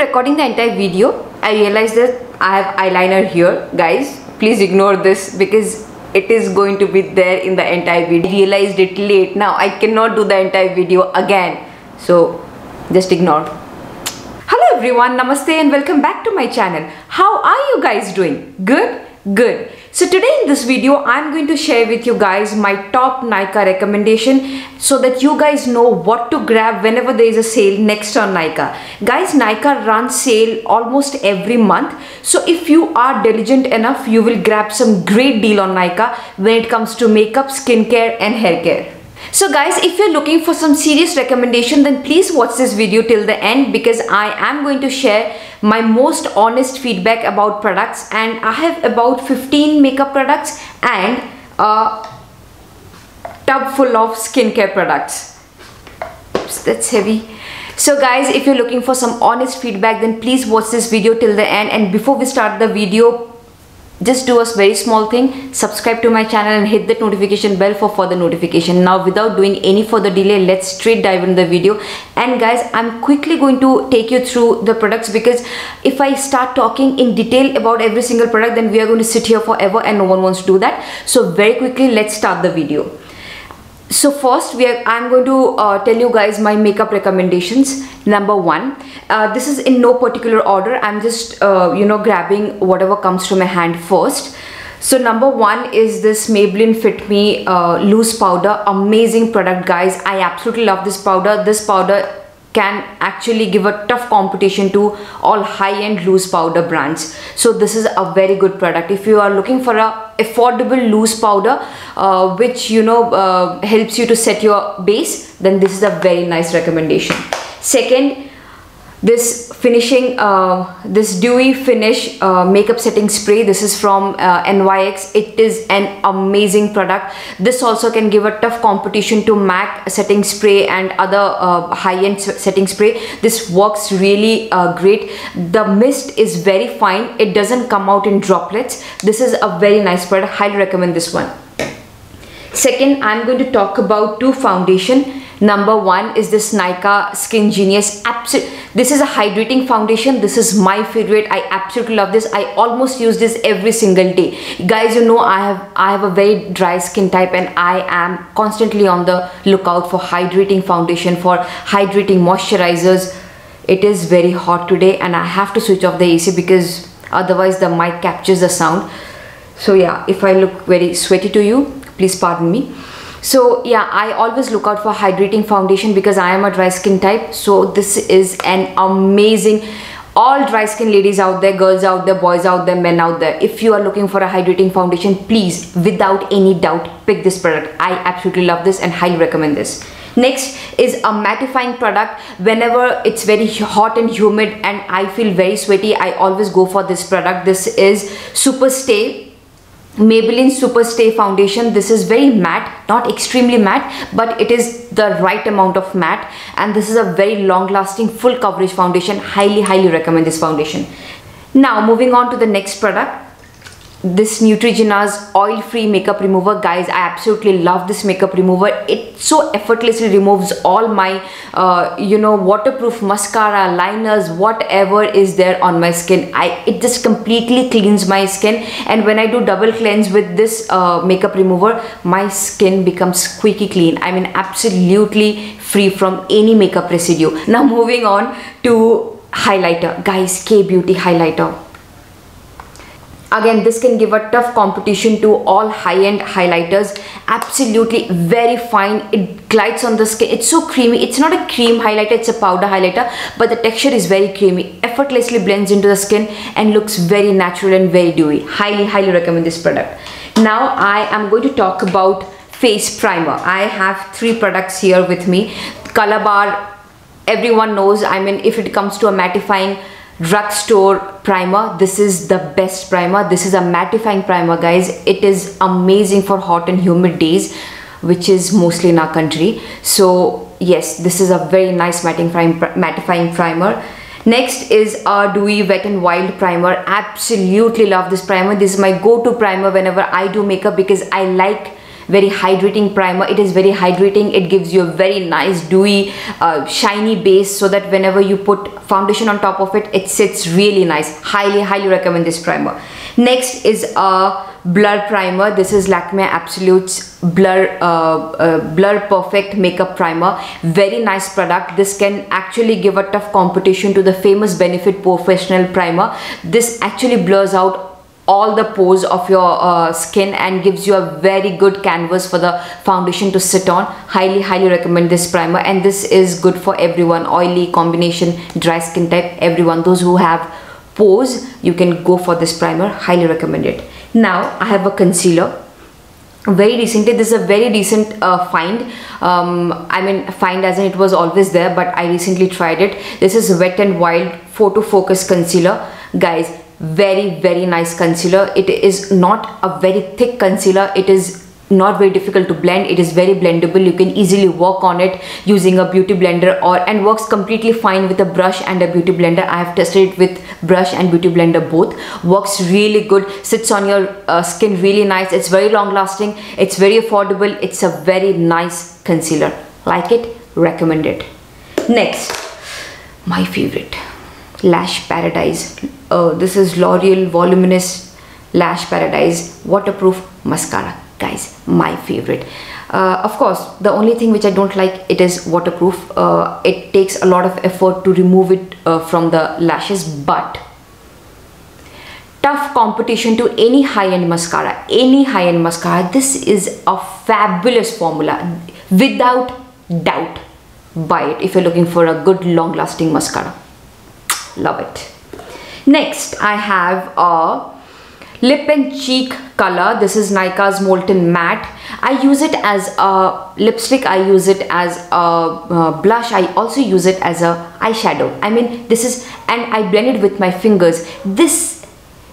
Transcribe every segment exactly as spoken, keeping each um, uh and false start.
recording the entire video, I realized that I have eyeliner here. Guys, please ignore this because it is going to be there in the entire video. I realized it late. Now I cannot do the entire video again. So just ignore. Hello everyone, namaste and welcome back to my channel. How are you guys doing? Good? Good. So today in this video, I'm going to share with you guys my top Nykaa recommendation so that you guys know what to grab whenever there is a sale next on Nykaa. Guys, Nykaa runs sale almost every month. So if you are diligent enough, you will grab some great deal on Nykaa when it comes to makeup, skincare and hair care. So guys, if you're looking for some serious recommendation, then please watch this video till the end because I am going to share my most honest feedback about products, and I have about fifteen makeup products and a tub full of skincare products. Oops, that's heavy. So guys, if you're looking for some honest feedback, then please watch this video till the end. And before we start the video, just do a very small thing, subscribe to my channel and hit that notification bell for further notification. Now without doing any further delay, let's straight dive into the video. And guys, I'm quickly going to take you through the products because if I start talking in detail about every single product, then we are going to sit here forever and no one wants to do that. So very quickly, let's start the video. So first, we are, I'm going to uh, tell you guys my makeup recommendations. Number one, uh, this is in no particular order. I'm just, uh, you know, grabbing whatever comes to my hand first. So number one is this Maybelline Fit Me uh, loose powder. Amazing product, guys. I absolutely love this powder. This powder can actually give a tough competition to all high-end loose powder brands. So this is a very good product. If you are looking for a affordable loose powder uh, which you know uh, helps you to set your base, then this is a very nice recommendation. Second, this finishing uh, this dewy finish uh, makeup setting spray. This is from uh, N Y X. It is an amazing product. This also can give a tough competition to MAC setting spray and other uh, high-end setting spray. This works really uh, great. The mist is very fine. It doesn't come out in droplets. This is a very nice product. Highly recommend this one. Second, I'm going to talk about two foundation. Number one is this Nykaa Skin Genius. Absol this is a hydrating foundation. This is my favorite. I absolutely love this. I almost use this every single day. Guys, you know I have I have a very dry skin type and I am constantly on the lookout for hydrating foundation, for hydrating moisturizers. It is very hot today and I have to switch off the A C because otherwise the mic captures the sound. So yeah, if I look very sweaty to you, please pardon me. So yeah, I always look out for hydrating foundation because I am a dry skin type. So this is an amazing, all dry skin ladies out there, girls out there, boys out there, men out there, if you are looking for a hydrating foundation, please, without any doubt, pick this product. I absolutely love this and highly recommend this. Next is a mattifying product. Whenever it's very hot and humid and I feel very sweaty, I always go for this product. This is Superstay Maybelline Superstay foundation. This is very matte, not extremely matte, but it is the right amount of matte, and this is a very long lasting full coverage foundation. Highly highly recommend this foundation. Now moving on to the next product, this Neutrogena's oil free makeup remover. Guys, I absolutely love this makeup remover. It so effortlessly removes all my uh, you know waterproof mascara, liners, whatever is there on my skin. I it just completely cleans my skin, and when I do double cleanse with this uh, makeup remover, my skin becomes squeaky clean. I mean absolutely free from any makeup residue. Now moving on to highlighter. Guys, K Beauty highlighter. Again, this can give a tough competition to all high-end highlighters. Absolutely very fine. It glides on the skin. It's so creamy. It's not a cream highlighter, it's a powder highlighter, but the texture is very creamy. Effortlessly blends into the skin and looks very natural and very dewy. Highly, highly recommend this product. Now I am going to talk about face primer. I have three products here with me. Color Bar, everyone knows, I mean, if it comes to a mattifying drugstore primer, this is the best primer. This is a mattifying primer, guys. It is amazing for hot and humid days, which is mostly in our country. So yes, this is a very nice mattifying mattifying primer. Next is a Dewy Wet n Wild primer. Absolutely love this primer. This is my go-to primer whenever I do makeup because I like very hydrating primer. It is very hydrating. It gives you a very nice dewy uh, shiny base, so that whenever you put foundation on top of it, it sits really nice. Highly highly recommend this primer. Next is a blur primer. This is Lakme Absolute's blur uh, uh, blur perfect makeup primer. Very nice product. This can actually give a tough competition to the famous Benefit Professional primer. This actually blurs out all the pores of your uh, skin and gives you a very good canvas for the foundation to sit on. Highly highly recommend this primer, and this is good for everyone, oily, combination, dry skin type, everyone. Those who have pores, you can go for this primer. Highly recommend it. Now I have a concealer. Very recently, this is a very decent uh, find. um, I mean find as in it was always there, but I recently tried it. This is Wet n Wild Photo Focus Concealer. Guys, very very nice concealer. It is not a very thick concealer. It is not very difficult to blend. It is very blendable. You can easily work on it using a beauty blender, or and works completely fine with a brush and a beauty blender. I have tested it with brush and beauty blender both. Works really good. Sits on your uh, skin really nice. It's very long lasting. It's very affordable. It's a very nice concealer. Like it, recommend it. Next, my favorite, Lash Paradise. Uh, this is L'Oreal Voluminous Lash Paradise Waterproof Mascara. Guys, my favorite. Uh, of course, the only thing which I don't like, it is waterproof. Uh, it takes a lot of effort to remove it uh, from the lashes, but tough competition to any high-end mascara. Any high-end mascara. This is a fabulous formula. Without doubt, buy it if you're looking for a good long-lasting mascara. Love it. Next, I have a lip and cheek color. This is Nykaa's Molten Matte. I use it as a lipstick. I use it as a uh, blush. I also use it as a eyeshadow. I mean, this is, and I blend it with my fingers. This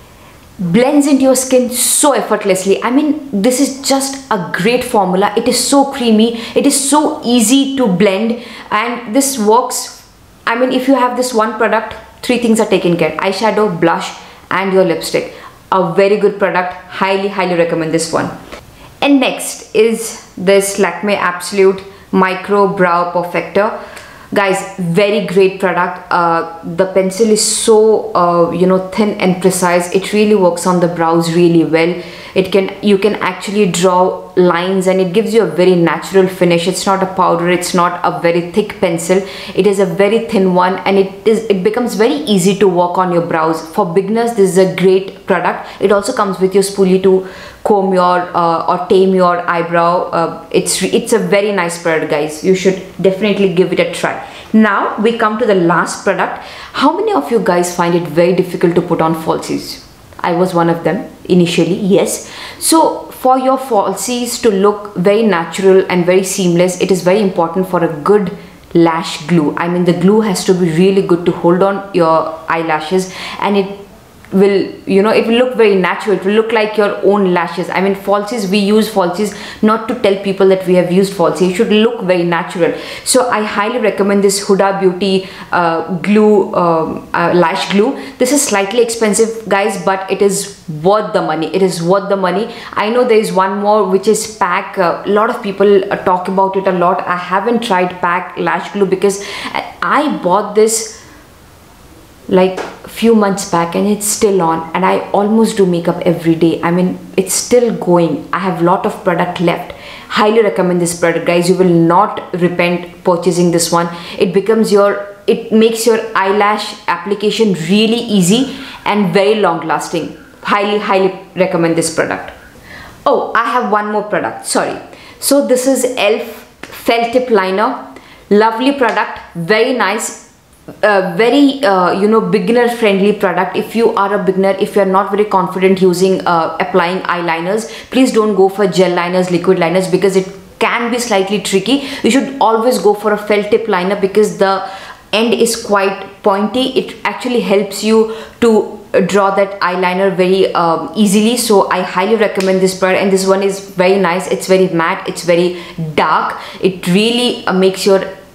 blends into your skin so effortlessly. I mean, this is just a great formula. It is so creamy. It is so easy to blend, and this works. I mean, if you have this one product, three things are taken care: eyeshadow, blush, and your lipstick. A very good product. Highly highly recommend this one. And next is this Lakme Absolute Micro Brow Perfector. Guys, very great product. Uh, the pencil is so uh, you know, thin and precise. It really works on the brows really well. It can, you can actually draw lines, and it gives you a very natural finish. It's not a powder. It's not a very thick pencil. It is a very thin one, and it is it becomes very easy to work on your brows. For beginners, this is a great product. It also comes with your spoolie to comb your uh, or tame your eyebrow. Uh, it's it's a very nice product, guys. You should definitely give it a try. Now we come to the last product. How many of you guys find it very difficult to put on falsies? I was one of them initially, yes. So for your falsies to look very natural and very seamless, it is very important for a good lash glue. I mean, the glue has to be really good to hold on your eyelashes, and it will, you know, it will look very natural. It will look like your own lashes. I mean, falsies, we use falsies not to tell people that we have used falsies. It should look very natural. So I highly recommend this Huda Beauty uh, glue, um, uh, lash glue. This is slightly expensive, guys, but it is worth the money. It is worth the money. I know there is one more, which is Pack. Uh, a lot of people uh, talk about it a lot. I haven't tried Pack lash glue because I bought this like few months back, and it's still on, and I almost do makeup every day. I mean, it's still going. I have a lot of product left. Highly recommend this product, guys. You will not repent purchasing this one. It becomes your, it makes your eyelash application really easy and very long lasting. Highly highly recommend this product. Oh, I have one more product, sorry. So this is e l f Felt Tip Liner. Lovely product, very nice. Uh, very uh, you know, beginner friendly product. If you are a beginner, if you are not very confident using uh, applying eyeliners, please don't go for gel liners, liquid liners, because it can be slightly tricky. You should always go for a felt tip liner because the end is quite pointy. It actually helps you to draw that eyeliner very um, easily. So I highly recommend this product, and this one is very nice. It's very matte, it's very dark. It really uh, makes your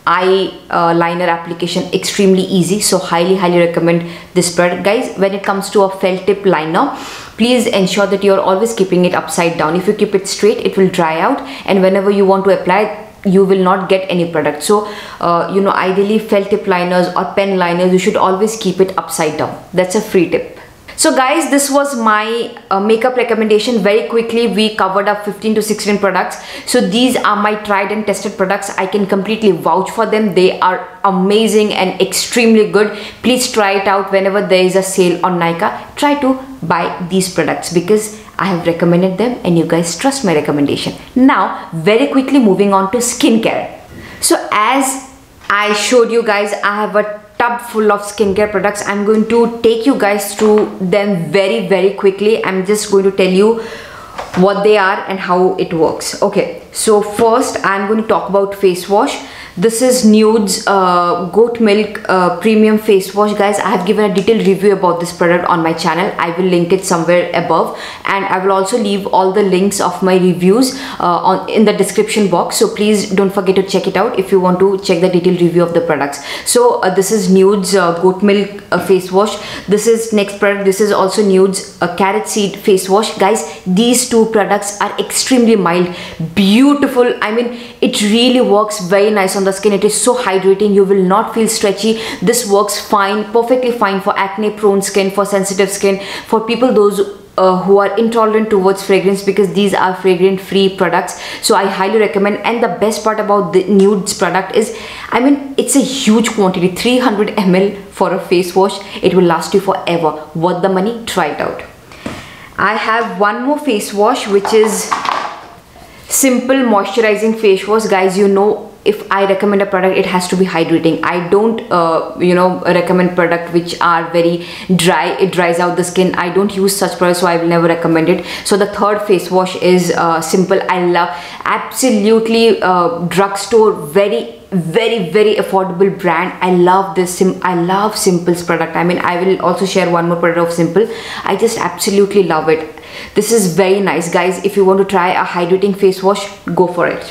eye uh, liner application extremely easy. So highly highly recommend this product, guys. When it comes to a felt tip liner, please ensure that you're always keeping it upside down. If you keep it straight, it will dry out, and whenever you want to apply, you will not get any product. So uh, you know, ideally felt tip liners or pen liners, you should always keep it upside down. That's a free tip. So guys, this was my uh, makeup recommendation. Very quickly we covered up fifteen to sixteen products. So these are my tried and tested products. I can completely vouch for them. They are amazing and extremely good. Please try it out whenever there is a sale on Nykaa. Try to buy these products because I have recommended them and you guys trust my recommendation. Now very quickly moving on to skincare. So as I showed you guys, I have a tub full of skincare products. I'm going to take you guys through them very very quickly. I'm just going to tell you what they are and how it works. Okay, so first I'm going to talk about face wash. This is Nude's uh, goat milk uh, premium face wash, guys. I have given a detailed review about this product on my channel. I will link it somewhere above, and I will also leave all the links of my reviews uh, on in the description box. So please don't forget to check it out if you want to check the detailed review of the products. So uh, this is Nude's uh, goat milk uh, face wash. This is next product. This is also Nude's uh, carrot seed face wash, guys. These two products are extremely mild, beautiful. I mean, it really works very nice on the skin. It is so hydrating. You will not feel stretchy. This works fine, perfectly fine for acne prone skin, for sensitive skin, for people those uh, who are intolerant towards fragrance, because these are fragrance free products. So I highly recommend. And the best part about the Nude's product is, I mean, it's a huge quantity, three hundred milliliters for a face wash. It will last you forever. Worth the money. Try it out. I have one more face wash, which is simple moisturizing face wash. Guys, you know, if I recommend a product, it has to be hydrating. I don't uh, you know recommend product which are very dry. It dries out the skin. I don't use such products, so I will never recommend it. So the third face wash is uh, simple. I love, absolutely uh, drugstore, very very very affordable brand. I love this. Sim I love Simple's product. I mean, I will also share one more product of Simple. I just absolutely love it. This is very nice, guys. If you want to try a hydrating face wash, go for it.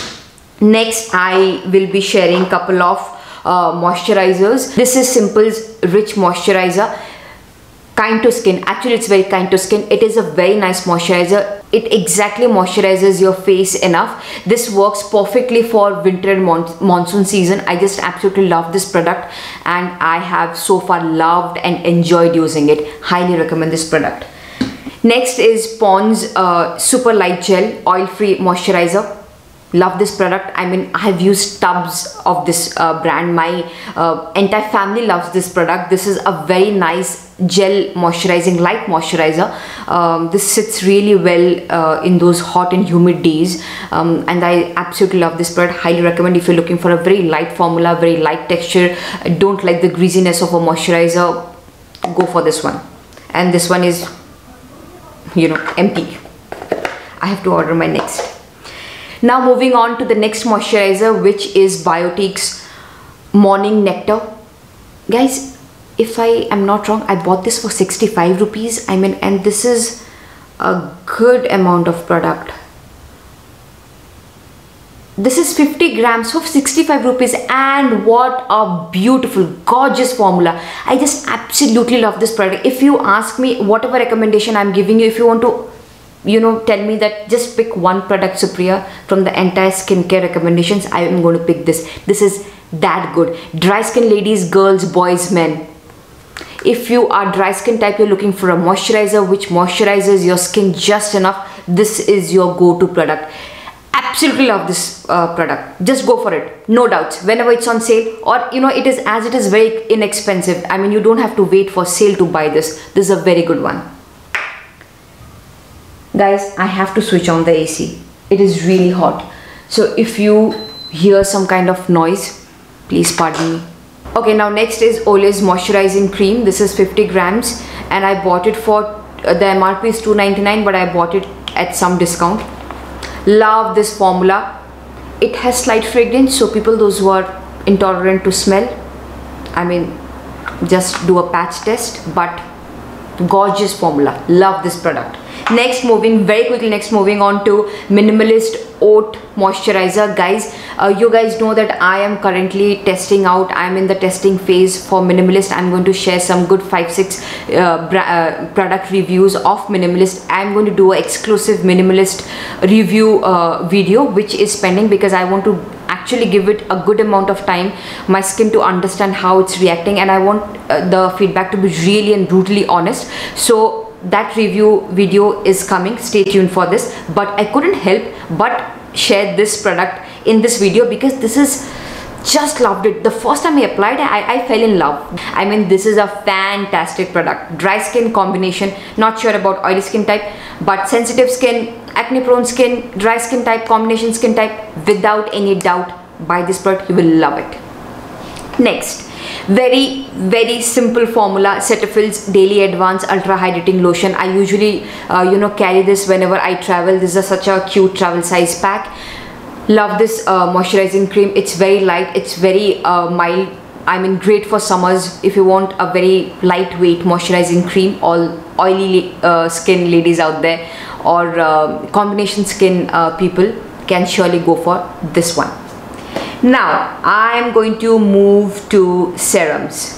Next, I will be sharing couple of uh, moisturizers. This is Simple's Rich Moisturizer, kind to skin. Actually, it's very kind to skin. It is a very nice moisturizer. It exactly moisturizes your face enough. This works perfectly for winter and mon monsoon season. I just absolutely love this product, and I have so far loved and enjoyed using it. Highly recommend this product. Next is Pond's uh, Super Light Gel Oil Free Moisturizer. Love this product. I mean, I have used tubs of this uh, brand. My uh, entire family loves this product. This is a very nice gel moisturizing, light moisturizer. Um, this sits really well uh, in those hot and humid days, um, and I absolutely love this product. Highly recommend if you're looking for a very light formula, very light texture, don't like the greasiness of a moisturizer, go for this one. And this one is, you know, empty. I have to order my next. Now moving on to the next moisturizer, which is Biotique's Morning Nectar. Guys, if I am not wrong, I bought this for sixty-five rupees. I mean, and this is a good amount of product. This is fifty grams for sixty-five rupees, and what a beautiful, gorgeous formula. I just absolutely love this product. If you ask me, whatever recommendation I'm giving you, if you want to, you know, tell me that just pick one product, Supriya, from the entire skincare recommendations, I am going to pick this. This is that good. Dry skin ladies, girls, boys, men. If you are dry skin type, you're looking for a moisturizer which moisturizes your skin just enough, this is your go-to product. Absolutely love this uh, product. Just go for it, no doubts. Whenever it's on sale, or you know, it is as it is very inexpensive. I mean, you don't have to wait for sale to buy this. This is a very good one. Guys, I have to switch on the A C. It is really hot. So if you hear some kind of noise, please pardon me. Okay, now next is Olay's Moisturizing Cream. This is fifty grams, and I bought it for, uh, the M R P is two ninety-nine, but I bought it at some discount. Love this formula. It has slight fragrance, so people those who are intolerant to smell, I mean, just do a patch test, but Gorgeous formula. Love this product. Next, moving very quickly, next moving on to Minimalist Oat Moisturizer. Guys, uh, you guys know that I am currently testing out. I am in the testing phase for Minimalist. I'm going to share some good five six uh, uh, product reviews of Minimalist. I'm going to do an exclusive Minimalist review uh, video which is pending, because I want to actually give it a good amount of time, my skin, to understand how it's reacting, and I want uh, the feedback to be really and brutally honest. So that review video is coming, stay tuned for this. But I couldn't help but share this product in this video because this is, just loved it. The first time I applied, I, I fell in love. I mean, this is a fantastic product. Dry skin combination, not sure about oily skin type, but sensitive skin, acne prone skin, dry skin type, combination skin type, without any doubt, buy this product, you will love it. Next, very very simple formula, Cetaphil's Daily Advanced Ultra Hydrating Lotion. I usually uh, you know carry this whenever I travel. This is such a cute travel size pack. Love this uh, moisturizing cream. It's very light, it's very uh, mild. I mean, great for summers if you want a very lightweight moisturizing cream. All oily uh, skin ladies out there, or uh, combination skin uh, people can surely go for this one. Now I am going to move to serums.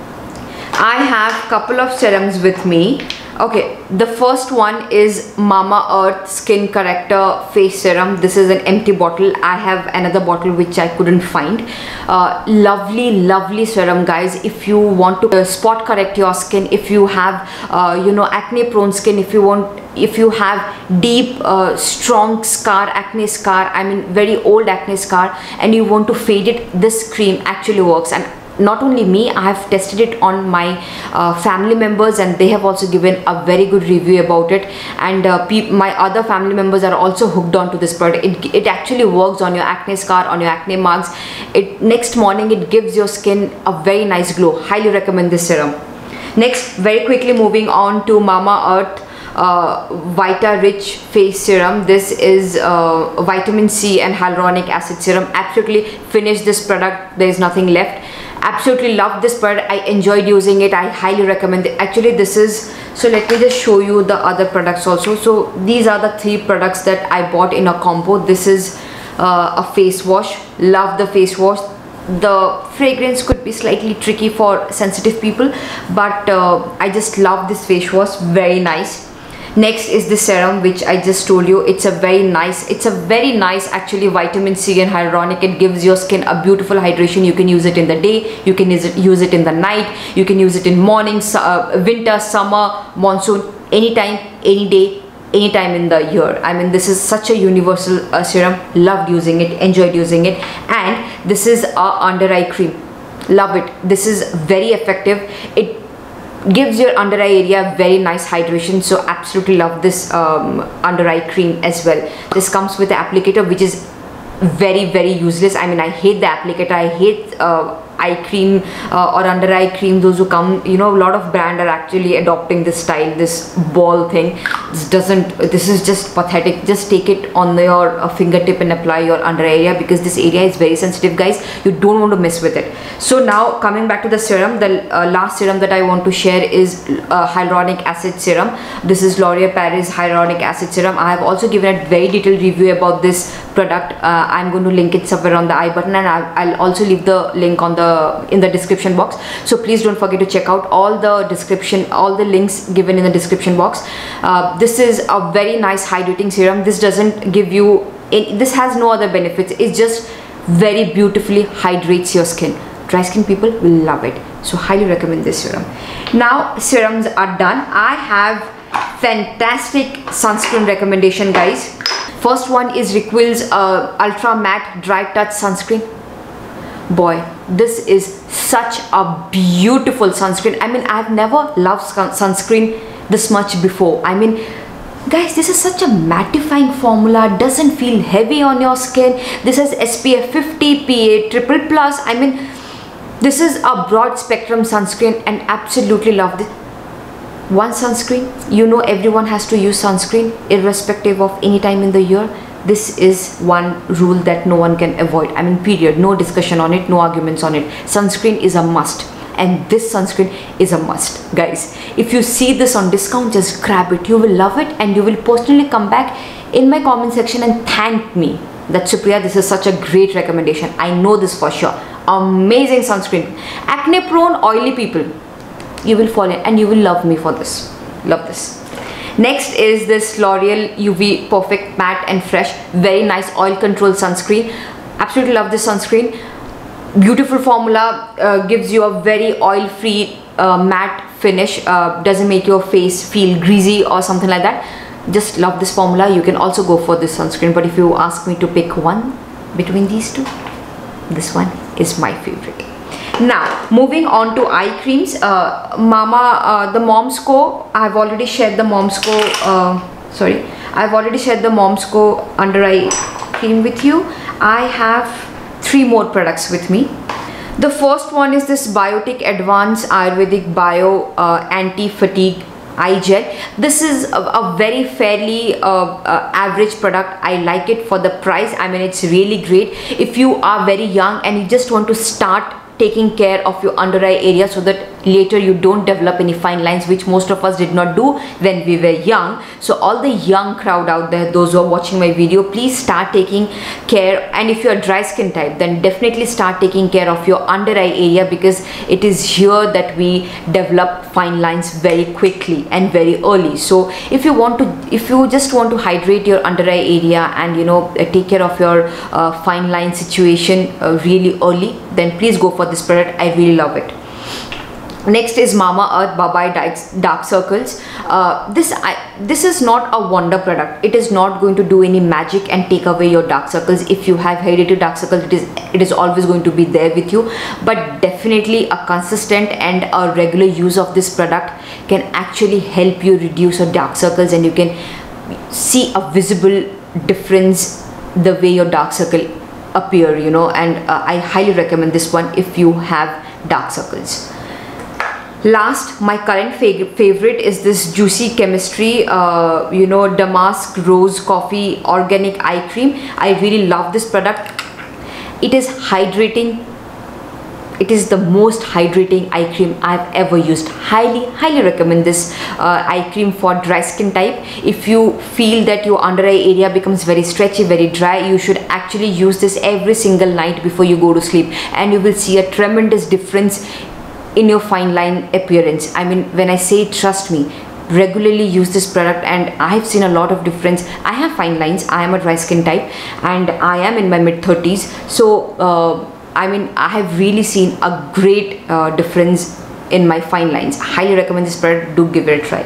I have couple of serums with me. Okay, the first one is Mamaearth Skin Corrector Face Serum. This is an empty bottle. I have another bottle which I couldn't find. Uh, lovely, lovely serum, guys. If you want to uh, spot correct your skin, if you have, uh, you know, acne prone skin, if you want, if you have deep, uh, strong scar, acne scar, I mean very old acne scar, and you want to fade it, this cream actually works. And not only me, I have tested it on my uh, family members, and they have also given a very good review about it. And uh, my other family members are also hooked on to this product. It, it actually works on your acne scar, on your acne marks. It next morning it gives your skin a very nice glow. Highly recommend this serum. Next, very quickly moving on to Mamaearth uh, Vita Rich Face Serum. This is uh, vitamin C and hyaluronic acid serum. Absolutely finished this product. There is nothing left. Absolutely love this product. I enjoyed using it. I highly recommend it. Actually, this is, so let me just show you the other products also. So these are the three products that I bought in a combo. This is uh, a face wash. Love the face wash. The fragrance could be slightly tricky for sensitive people, but uh, I just love this face wash. Very nice. Next is the serum, which I just told you. It's a very nice, it's a very nice actually vitamin C and hyaluronic. It gives your skin a beautiful hydration. You can use it in the day, you can use it, use it in the night, you can use it in morning, uh, winter, summer, monsoon, anytime, any day, anytime in the year. I mean, this is such a universal uh, serum. Loved using it, enjoyed using it. And this is a under eye cream. Love it. This is very effective. It gives your under eye area very nice hydration. So absolutely love this um, under eye cream as well. This comes with the applicator, which is very very useless. I mean, I hate the applicator. I hate uh, eye cream uh, or under eye cream, those who come, you know, a lot of brand are actually adopting this style, this ball thing. This doesn't, this is just pathetic. Just take it on your uh, fingertip and apply your under area, because this area is very sensitive, guys. You don't want to mess with it. So now coming back to the serum, the uh, last serum that I want to share is uh, hyaluronic acid serum. This is L'Oreal Paris hyaluronic acid serum. I have also given a very detailed review about this product. uh, I'm going to link it somewhere on the I button, and I'll, I'll also leave the link on the in the description box. So please don't forget to check out all the description, all the links given in the description box. Uh, this is a very nice hydrating serum. This doesn't give you, it, this has no other benefits. It just very beautifully hydrates your skin. Dry skin people will love it. So highly recommend this serum. Now serums are done. I have fantastic sunscreen recommendation, guys. First one is Requill's uh, Ultra Matte Dry Touch Sunscreen. Boy, this is such a beautiful sunscreen. I mean, I've never loved sunscreen this much before. I mean, guys, this is such a mattifying formula. Doesn't feel heavy on your skin. This has S P F fifty, P A triple plus. I mean, this is a broad spectrum sunscreen, and absolutely love this. One sunscreen, you know, everyone has to use sunscreen irrespective of any time in the year. This is one rule that no one can avoid. I mean, period. No discussion on it, no arguments on it. Sunscreen is a must. and this sunscreen is a must, guys. If you see this on discount, just grab it. You will love it, and you will personally come back in my comment section and thank me that Supriya, this is such a great recommendation. I know this for sure. Amazing sunscreen. Acne prone, oily people, you will fall in and you will love me for this. Love this. Next is this L'Oreal U V Perfect Matte and Fresh. Very nice oil control sunscreen. Absolutely love this sunscreen. Beautiful formula, uh, gives you a very oil free uh, matte finish. Uh, doesn't make your face feel greasy or something like that. Just love this formula. You can also go for this sunscreen, but if you ask me to pick one between these two, this one is my favorite. Now moving on to eye creams. uh, Mama, uh, the Mom's Co. I have already shared the Mom's Co. Uh, sorry, I've already shared the Mom's Co. under eye cream with you. I have three more products with me. The first one is this Biotic Advanced Ayurvedic Bio uh, Anti-Fatigue Eye Gel. This is a, a very fairly uh, uh, average product. I like it for the price. I mean, it's really great if you are very young and you just want to start taking care of your under eye area so that later you don't develop any fine lines, which most of us did not do when we were young. So all the young crowd out there, those who are watching my video, please start taking care. And if you're a dry skin type, then definitely start taking care of your under eye area, because it is here that we develop fine lines very quickly and very early. So if you want to, if you just want to hydrate your under eye area and you know take care of your uh, fine line situation uh, really early, then please go for this product. I really love it. Next is Mamaearth Bye-Bye Dark Circles. Uh, this I, this is not a wonder product. It is not going to do any magic and take away your dark circles. If you have hereditary dark circles, it is it is always going to be there with you. But definitely a consistent and a regular use of this product can actually help you reduce your dark circles, and you can see a visible difference the way your dark circle appear, you know. And uh, I highly recommend this one if you have dark circles. Last, my current fav favorite is this Juicy Chemistry, uh, you know, Damask Rose Coffee Organic Eye Cream. I really love this product. It is hydrating. It is the most hydrating eye cream I've ever used. Highly, highly recommend this uh, eye cream for dry skin type. If you feel that your under eye area becomes very stretchy, very dry, you should actually use this every single night before you go to sleep, and you will see a tremendous difference in your fine line appearance. I mean, when I say trust me, regularly use this product and I've seen a lot of difference. I have fine lines, I am a dry skin type, and I am in my mid thirties. So uh, I mean, I have really seen a great uh, difference in my fine lines. I highly recommend this product. Do give it a try.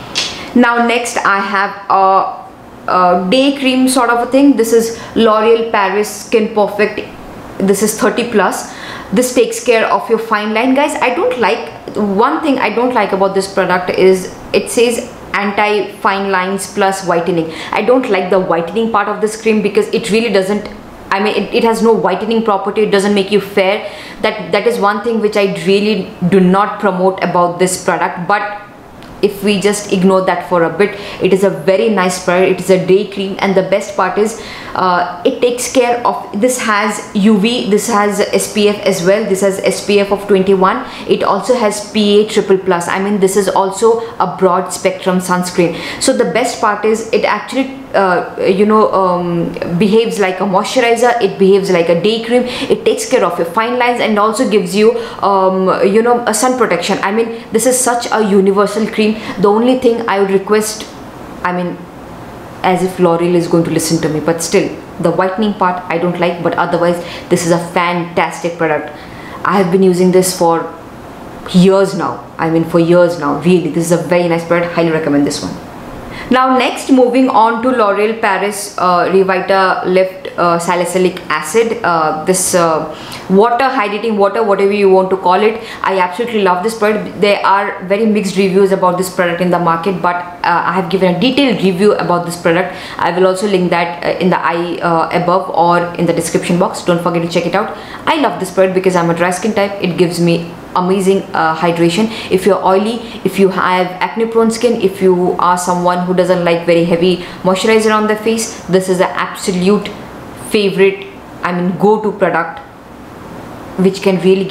Now next I have a, a day cream sort of a thing. This is L'Oreal Paris Skin Perfect. This is thirty plus. This takes care of your fine line, guys. I don't like, one thing I don't like about this product is it says anti fine lines plus whitening. I don't like the whitening part of this cream because it really doesn't, I mean, it, it has no whitening property. It doesn't make you fair. That that is one thing which I really do not promote about this product. But if we just ignore that for a bit, it is a very nice product. It is a day cream, and the best part is uh, it takes care of, this has U V, this has S P F as well. This has S P F of twenty-one. It also has P A triple plus. I mean, this is also a broad spectrum sunscreen. So the best part is it actually uh, you know um, behaves like a moisturizer. It behaves like a day cream. It takes care of your fine lines and also gives you um, you know a sun protection. I mean, this is such a universal cream. The only thing I would request, I mean, as if L'Oreal is going to listen to me, but still the whitening part I don't like, but otherwise this is a fantastic product. I have been using this for years now. I mean, for years now, really. This is a very nice product. Highly recommend this one. Now next, moving on to L'Oreal Paris uh, Revita Lift uh, Salicylic Acid. Uh, this uh, water, hydrating water, whatever you want to call it. I absolutely love this product. There are very mixed reviews about this product in the market, but uh, I have given a detailed review about this product. I will also link that uh, in the eye uh, above or in the description box. Don't forget to check it out. I love this product because I'm a dry skin type. It gives me amazing uh, hydration. If you're oily, if you have acne prone skin, if you are someone who doesn't like very heavy moisturizer on the face, this is an absolute favorite, I mean go-to product which can really give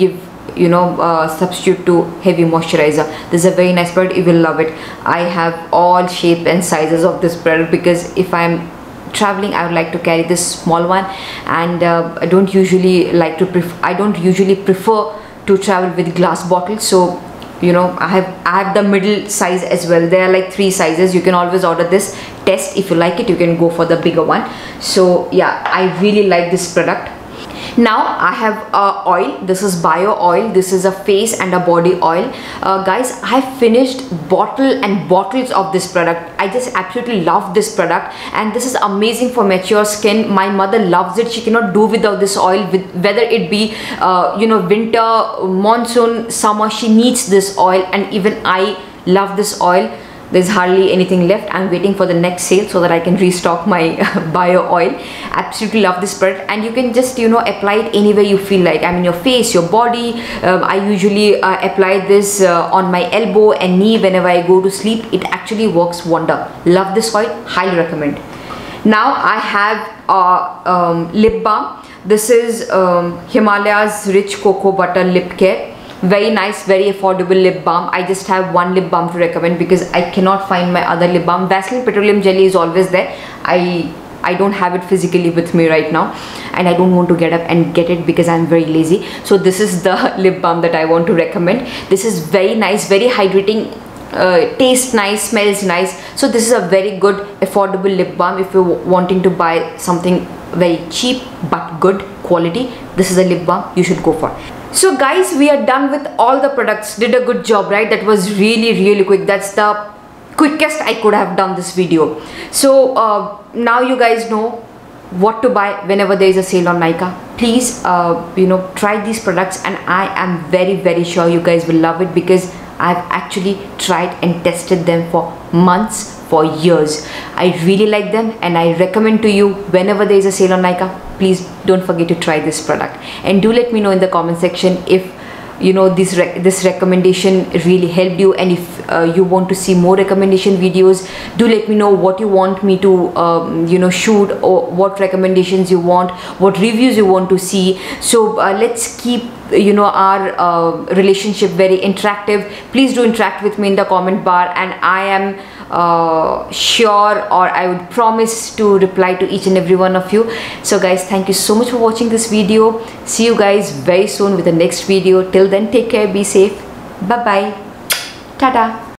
you know uh, substitute to heavy moisturizer. This is a very nice product, you will love it. I have all shape and sizes of this product because if I'm traveling I would like to carry this small one, and uh, I don't usually like to pref I don't usually prefer to travel with glass bottles. So you know I have I have the middle size as well. There are like three sizes. You can always order this, test, if you like it you can go for the bigger one. So yeah, I really like this product. Now I have uh, oil. This is bio oil. This is a face and a body oil. Uh, guys, I have finished bottle and bottles of this product. I just absolutely love this product, and this is amazing for mature skin. My mother loves it. She cannot do without this oil, with whether it be uh, you know winter, monsoon, summer, she needs this oil, and even I love this oil. There's hardly anything left. I'm waiting for the next sale so that I can restock my bio oil. Absolutely love this product, and you can just you know apply it anywhere you feel like. I mean your face, your body. um, I usually uh, apply this uh, on my elbow and knee whenever I go to sleep. It actually works wonder. Love this oil, highly recommend. Now I have uh, um, lip balm. This is um, Himalayas Rich Cocoa Butter Lip Care. Very nice, very affordable lip balm. I just have one lip balm to recommend because I cannot find my other lip balm. Vaseline Petroleum Jelly is always there. I I don't have it physically with me right now, and I don't want to get up and get it because I'm very lazy. So this is the lip balm that I want to recommend. This is very nice, very hydrating, uh, tastes nice, smells nice. So this is a very good affordable lip balm. If you're wanting to buy something very cheap but good quality, this is a lip balm you should go for. So guys, we are done with all the products. Did a good job, right? That was really really quick. That's the quickest I could have done this video. So uh, now you guys know what to buy whenever there is a sale on Nykaa. Please uh, you know try these products, and I am very very sure you guys will love it because I've actually tried and tested them for months, for years. I really like them, and I recommend to you whenever there is a sale on Nykaa, please don't forget to try this product. And do let me know in the comment section if you know this rec this recommendation really helped you, and if uh, you want to see more recommendation videos, do let me know what you want me to um, you know shoot, or what recommendations you want, what reviews you want to see. So uh, let's keep you know our uh, relationship very interactive. Please do interact with me in the comment bar, and I am uh, sure, or I would promise to reply to each and every one of you. So guys, thank you so much for watching this video. See you guys very soon with the next video. Till then, take care, be safe, bye bye, tada.